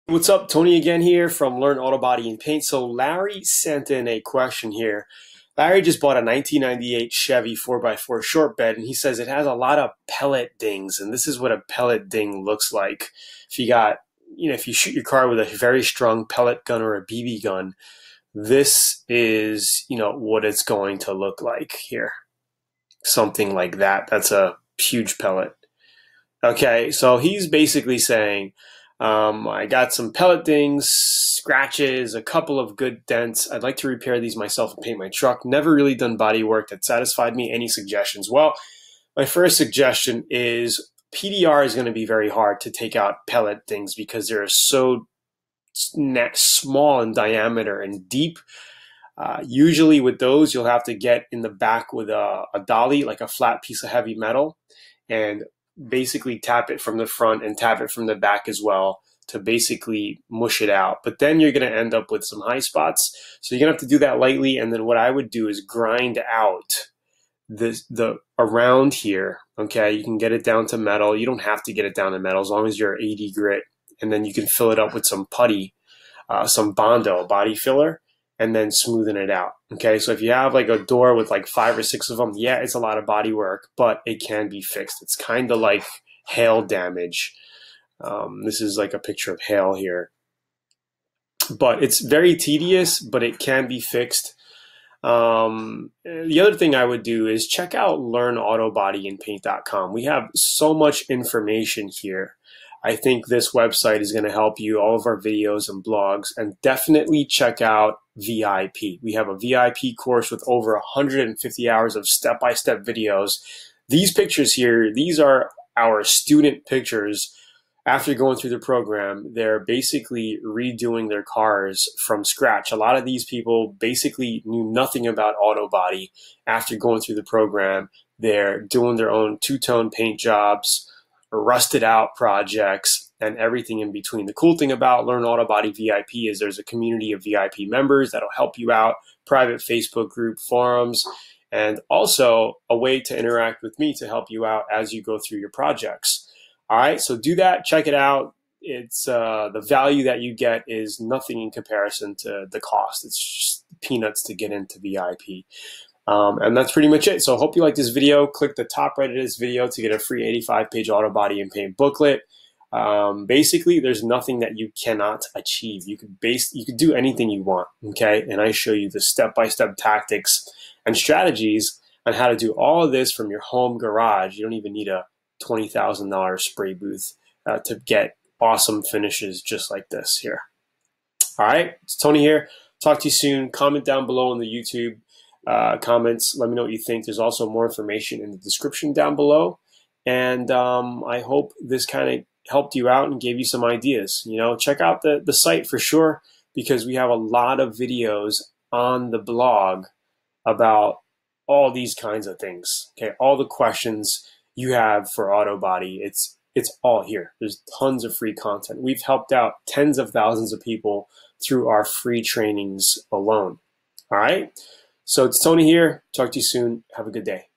What's up? Tony again here from Learn Auto Body and Paint. So Larry sent in a question here. Larry just bought a 1998 Chevy 4x4 short bed, and he says it has a lot of pellet dings, and this is what a pellet ding looks like. If you shoot your car with a very strong pellet gun or a BB gun, this is, what it's going to look like here. Something like that. That's a huge pellet. Okay, so he's basically saying, I got some pellet dings, scratches, a couple of good dents. I'd like to repair these myself and paint my truck. Never really done body work that satisfied me. Any suggestions? Well, my first suggestion is PDR is going to be very hard to take out pellet dings because they're so small in diameter and deep. Usually with those, you'll have to get in the back with a dolly, like a flat piece of heavy metal, and basically tap it from the front and tap it from the back as well to basically mush it out. But then you're going to end up with some high spots. So you're going to have to do that lightly. And then what I would do is grind out the around here. Okay, you can get it down to metal. You don't have to get it down to metal as long as you're 80 grit. And then you can fill it up with some putty, some Bondo body filler, and then smoothen it out. Okay, so if you have like a door with like 5 or 6 of them, yeah, it's a lot of body work, but it can be fixed. It's kind of like hail damage. This is like a picture of hail here. But it's very tedious, but it can be fixed. The other thing I would do is check out LearnAutoBodyAndPaint.com. We have so much information here. I think this website is going to help you, all of our videos and blogs, and definitely check out VIP. We have a VIP course with over 150 hours of step-by-step videos. These pictures here, these are our student pictures after going through the program. They're basically redoing their cars from scratch. A lot of these people basically knew nothing about auto body after going through the program. They're doing their own two-tone paint jobs, rusted out projects, and everything in between. The cool thing about Learn Auto Body VIP is there's a community of VIP members that'll help you out, private Facebook group, forums, and also a way to interact with me to help you out as you go through your projects. All right, so do that, check it out. It's the value that you get is nothing in comparison to the cost. It's just peanuts to get into VIP. And that's pretty much it. So I hope you like this video. Click the top right of this video to get a free 85-page auto body and paint booklet. Basically, there's nothing that you cannot achieve. You could do anything you want, okay? And I show you the step-by-step tactics and strategies on how to do all of this from your home garage. You don't even need a $20,000 spray booth to get awesome finishes just like this here. All right, it's Tony here. Talk to you soon. Comment down below in the YouTube comments. Let me know what you think. There's also more information in the description down below. And I hope this kind of helped you out and gave you some ideas. Check out the site for sure, because we have a lot of videos on the blog about all these kinds of things. Okay, all the questions you have for auto body, it's all here. There's tons of free content. We've helped out tens of thousands of people through our free trainings alone. All right. So it's Tony here. Talk to you soon. Have a good day.